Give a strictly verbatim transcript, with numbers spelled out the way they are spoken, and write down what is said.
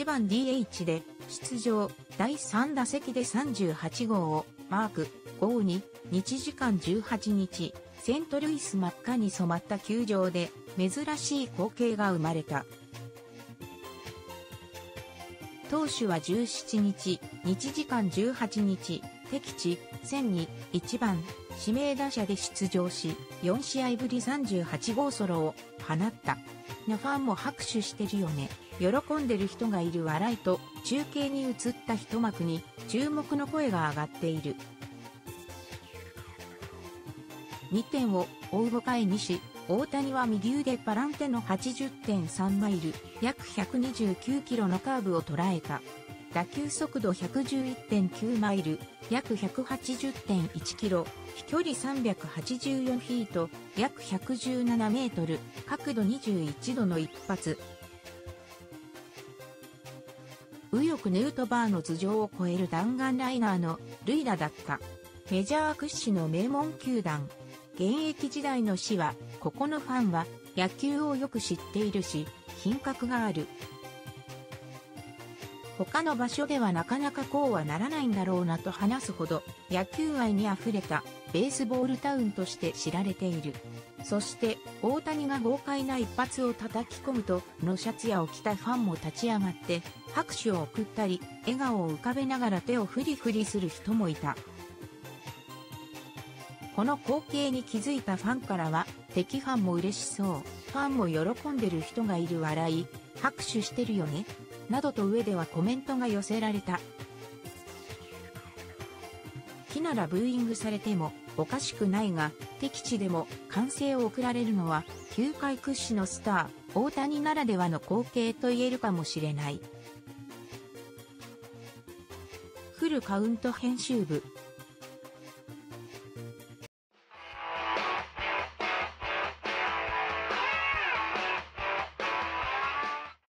ばん ディーエイチ で出場、だいさん打席でさんじゅうはち号をマーク、ごに、日時間じゅうはちにち、セントルイス真っ赤に染まった球場で珍しい光景が生まれた。投手はじゅうしちにち、日時間じゅうはちにち、敵地、せんに、いちばん、指名打者で出場し、よんしあいぶりさんじゅうはち号ソロを放った。なファンも拍手してるよね。喜んでる人がいる笑いと、中継に映った一幕に注目の声が上がっている。にてんを追うごかい西、大谷は右腕パランテの はちじゅってんさんマイル、約ひゃくにじゅうきゅうキロのカーブを捉えた。打球速度 ひゃくじゅういってんきゅうマイル、約 ひゃくはちじゅってんいちキロ、飛距離さんびゃくはちじゅうよんフィート、約ひゃくじゅうななメートル、角度にじゅういちどの一発。右翼ヌートバーの頭上を越える弾丸ライナーの塁打だった。メジャー屈指の名門球団。現役時代の死は、ここのファンは野球をよく知っているし、品格がある。他の場所ではなかなかこうはならないんだろうなと話すほど野球愛にあふれたベースボールタウンとして知られている。そして大谷が豪快な一発を叩き込むとのシャツヤを着たファンも立ち上がって拍手を送ったり笑顔を浮かべながら手をフリフリする人もいた。この光景に気づいたファンからは敵ファンも嬉しそう、ファンも喜んでる人がいる笑い、拍手してるよねなどと上ではコメントが寄せられた。木ならブーイングされてもおかしくないが、敵地でも歓声を送られるのは球界屈指のスター、大谷ならではの光景と言えるかもしれない。フルカウント編集部、